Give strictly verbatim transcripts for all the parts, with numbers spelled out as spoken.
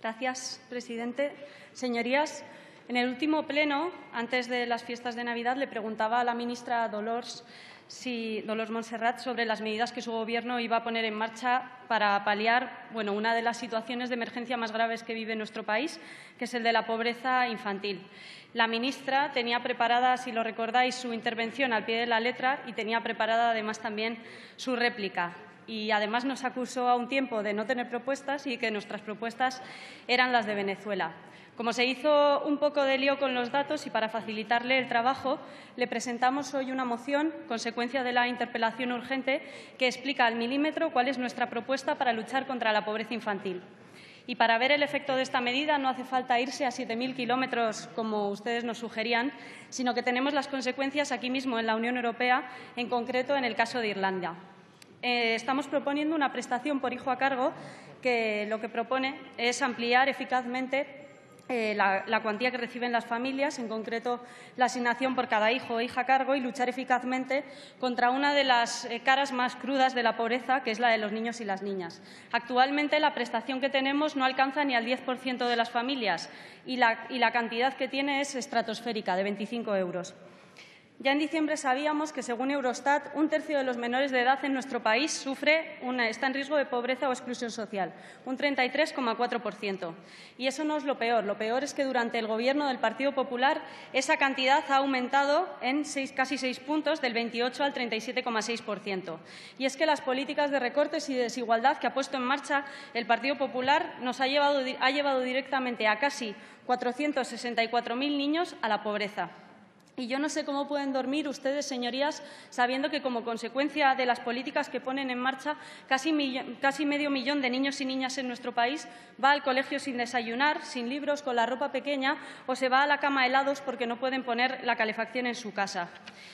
Gracias, presidente. Señorías, en el último pleno, antes de las fiestas de Navidad, le preguntaba a la ministra Dolors, si, Dolors Montserrat sobre las medidas que su Gobierno iba a poner en marcha para paliar bueno, una de las situaciones de emergencia más graves que vive nuestro país, que es el de la pobreza infantil. La ministra tenía preparada, si lo recordáis, su intervención al pie de la letra y tenía preparada además también su réplica. Y además nos acusó a un tiempo de no tener propuestas y que nuestras propuestas eran las de Venezuela. Como se hizo un poco de lío con los datos y para facilitarle el trabajo, le presentamos hoy una moción, consecuencia de la interpelación urgente, que explica al milímetro cuál es nuestra propuesta para luchar contra la pobreza infantil. Y para ver el efecto de esta medida no hace falta irse a siete mil kilómetros, como ustedes nos sugerían, sino que tenemos las consecuencias aquí mismo en la Unión Europea, en concreto en el caso de Irlanda. Eh, estamos proponiendo una prestación por hijo a cargo que lo que propone es ampliar eficazmente eh, la, la cuantía que reciben las familias, en concreto la asignación por cada hijo o hija a cargo, y luchar eficazmente contra una de las eh, caras más crudas de la pobreza, que es la de los niños y las niñas. Actualmente la prestación que tenemos no alcanza ni al diez por ciento de las familias y la, y la cantidad que tiene es estratosférica, de veinticinco euros. Ya en diciembre sabíamos que, según Eurostat, un tercio de los menores de edad en nuestro país sufre una, está en riesgo de pobreza o exclusión social, un treinta y tres coma cuatro por ciento. Y eso no es lo peor. Lo peor es que durante el Gobierno del Partido Popular esa cantidad ha aumentado en seis, casi seis puntos, del veintiocho al treinta y siete coma seis por ciento. Y es que las políticas de recortes y de desigualdad que ha puesto en marcha el Partido Popular nos ha llevado, ha llevado directamente a casi cuatrocientos sesenta y cuatro mil niños a la pobreza. Y yo no sé cómo pueden dormir ustedes, señorías, sabiendo que, como consecuencia de las políticas que ponen en marcha, casi, millón, casi medio millón de niños y niñas en nuestro país va al colegio sin desayunar, sin libros, con la ropa pequeña, o se va a la cama helados porque no pueden poner la calefacción en su casa.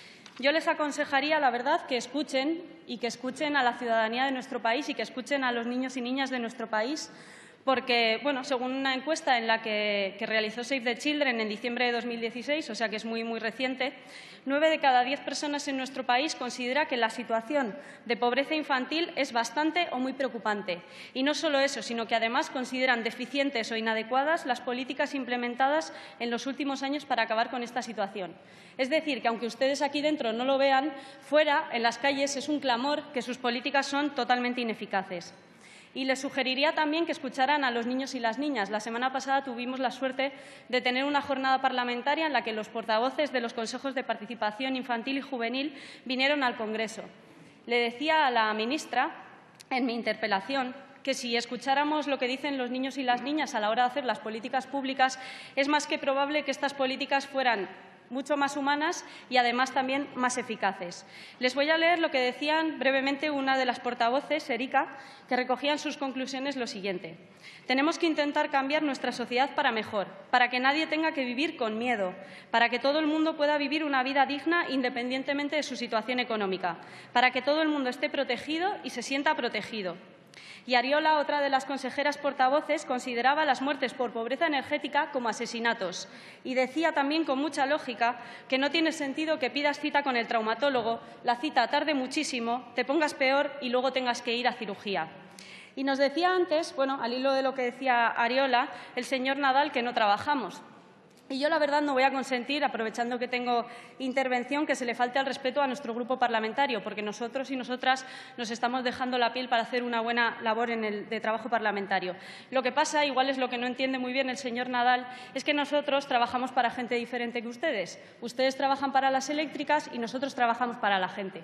Yo les aconsejaría, la verdad, que escuchen y que escuchen a la ciudadanía de nuestro país y que escuchen a los niños y niñas de nuestro país, porque, bueno, según una encuesta en la que, que realizó Save the Children en diciembre de dos mil dieciséis, o sea que es muy, muy reciente, nueve de cada diez personas en nuestro país considera que la situación de pobreza infantil es bastante o muy preocupante. Y no solo eso, sino que además consideran deficientes o inadecuadas las políticas implementadas en los últimos años para acabar con esta situación. Es decir, que aunque ustedes aquí dentro no lo vean, fuera, en las calles, es un clamor que sus políticas son totalmente ineficaces. Y les sugeriría también que escucharan a los niños y las niñas. La semana pasada tuvimos la suerte de tener una jornada parlamentaria en la que los portavoces de los consejos de participación infantil y juvenil vinieron al Congreso. Le decía a la ministra, en mi interpelación, que si escucháramos lo que dicen los niños y las niñas a la hora de hacer las políticas públicas, es más que probable que estas políticas fueran mucho más humanas y, además, también más eficaces. Les voy a leer lo que decían brevemente una de las portavoces, Erika, que recogía en sus conclusiones lo siguiente. Tenemos que intentar cambiar nuestra sociedad para mejor, para que nadie tenga que vivir con miedo, para que todo el mundo pueda vivir una vida digna independientemente de su situación económica, para que todo el mundo esté protegido y se sienta protegido. Y Ariola, otra de las consejeras portavoces, consideraba las muertes por pobreza energética como asesinatos y decía también con mucha lógica que no tiene sentido que pidas cita con el traumatólogo, la cita tarde muchísimo, te pongas peor y luego tengas que ir a cirugía. Y nos decía antes, bueno, al hilo de lo que decía Ariola, el señor Nadal, que no trabajamos. Y yo, la verdad, no voy a consentir, aprovechando que tengo intervención, que se le falte al respeto a nuestro grupo parlamentario, porque nosotros y nosotras nos estamos dejando la piel para hacer una buena labor en el de trabajo parlamentario. Lo que pasa, igual es lo que no entiende muy bien el señor Nadal, es que nosotros trabajamos para gente diferente que ustedes. Ustedes trabajan para las eléctricas y nosotros trabajamos para la gente.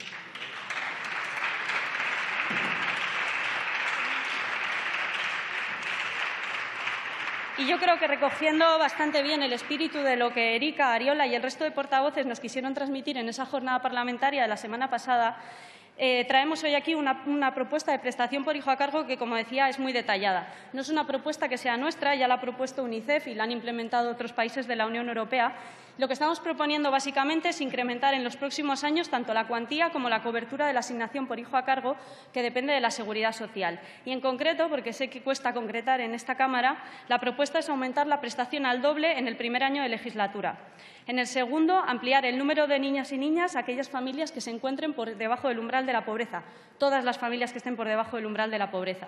Y yo creo que, recogiendo bastante bien el espíritu de lo que Erika, Ariola y el resto de portavoces nos quisieron transmitir en esa jornada parlamentaria de la semana pasada, Eh, traemos hoy aquí una, una propuesta de prestación por hijo a cargo que, como decía, es muy detallada. No es una propuesta que sea nuestra, ya la ha propuesto UNICEF y la han implementado otros países de la Unión Europea. Lo que estamos proponiendo básicamente es incrementar en los próximos años tanto la cuantía como la cobertura de la asignación por hijo a cargo, que depende de la Seguridad Social. Y, en concreto, porque sé que cuesta concretar en esta Cámara, la propuesta es aumentar la prestación al doble en el primer año de legislatura. En el segundo, ampliar el número de niñas y niñas a aquellas familias que se encuentren por debajo del umbral de la pobreza, todas las familias que estén por debajo del umbral de la pobreza.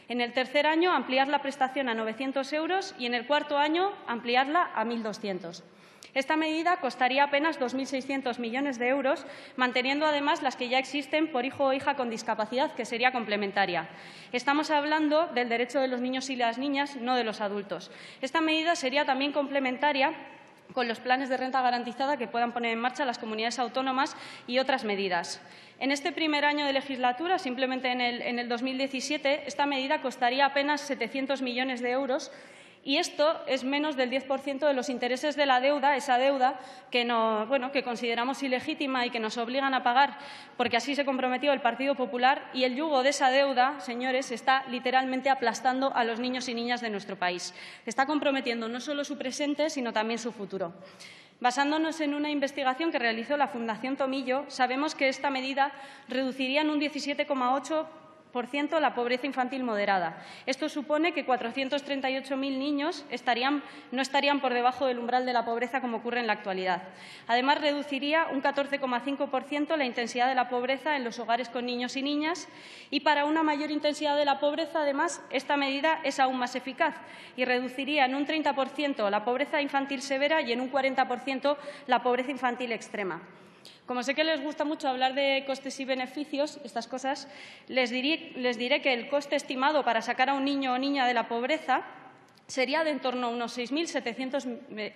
En el tercer año, ampliar la prestación a novecientos euros y en el cuarto año, ampliarla a mil doscientos. Esta medida costaría apenas dos mil seiscientos millones de euros, manteniendo además las que ya existen por hijo o hija con discapacidad, que sería complementaria. Estamos hablando del derecho de los niños y las niñas, no de los adultos. Esta medida sería también complementaria con los planes de renta garantizada que puedan poner en marcha las comunidades autónomas y otras medidas. En este primer año de legislatura, simplemente en el, en el dos mil diecisiete, esta medida costaría apenas setecientos millones de euros. Y esto es menos del diez por ciento de los intereses de la deuda, esa deuda que, no, bueno, que consideramos ilegítima y que nos obligan a pagar, porque así se comprometió el Partido Popular, y el yugo de esa deuda, señores, está literalmente aplastando a los niños y niñas de nuestro país. Está comprometiendo no solo su presente, sino también su futuro. Basándonos en una investigación que realizó la Fundación Tomillo, sabemos que esta medida reduciría en un diecisiete coma ocho por ciento la pobreza infantil moderada. Esto supone que cuatrocientos treinta y ocho mil niños estarían, no estarían por debajo del umbral de la pobreza como ocurre en la actualidad. Además, reduciría un catorce coma cinco por ciento la intensidad de la pobreza en los hogares con niños y niñas y para una mayor intensidad de la pobreza, además, esta medida es aún más eficaz y reduciría en un treinta por ciento la pobreza infantil severa y en un cuarenta por ciento la pobreza infantil extrema. Como sé que les gusta mucho hablar de costes y beneficios, estas cosas, les diré, les diré que el coste estimado para sacar a un niño o niña de la pobreza sería de en torno a unos seis mil setecientos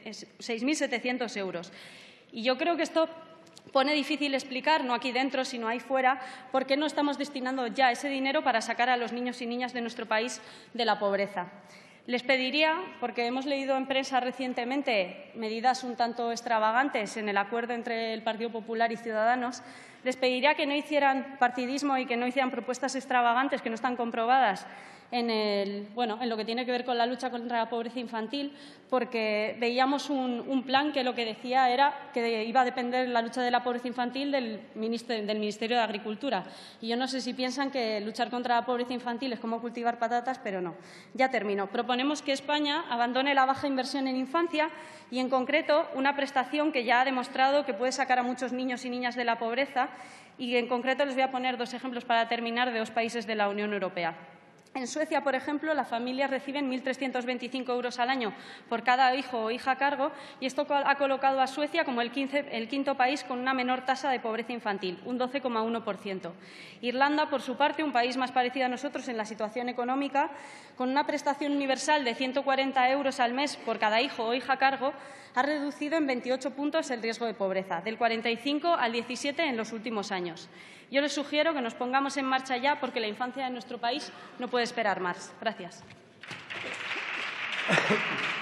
euros. Y yo creo que esto pone difícil explicar, no aquí dentro, sino ahí fuera, por qué no estamos destinando ya ese dinero para sacar a los niños y niñas de nuestro país de la pobreza. Les pediría, porque hemos leído en prensa recientemente medidas un tanto extravagantes en el acuerdo entre el Partido Popular y Ciudadanos, les pediría que no hicieran partidismo y que no hicieran propuestas extravagantes que no están comprobadas en, el, bueno, en lo que tiene que ver con la lucha contra la pobreza infantil, porque veíamos un, un plan que lo que decía era que iba a depender la lucha de la pobreza infantil del, minister, del Ministerio de Agricultura. Y yo no sé si piensan que luchar contra la pobreza infantil es como cultivar patatas, pero no. Ya termino. Proponemos que España abandone la baja inversión en infancia y, en concreto, una prestación que ya ha demostrado que puede sacar a muchos niños y niñas de la pobreza y, en concreto, les voy a poner dos ejemplos para terminar de dos países de la Unión Europea. En Suecia, por ejemplo, las familias reciben mil trescientos veinticinco euros al año por cada hijo o hija a cargo y esto ha colocado a Suecia como el, quince, el quinto país con una menor tasa de pobreza infantil, un doce coma uno por ciento. Irlanda, por su parte, un país más parecido a nosotros en la situación económica, con una prestación universal de ciento cuarenta euros al mes por cada hijo o hija a cargo, ha reducido en veintiocho puntos el riesgo de pobreza, del cuarenta y cinco al diecisiete en los últimos años. Yo les sugiero que nos pongamos en marcha ya porque la infancia de nuestro país no puede esperar más. Gracias.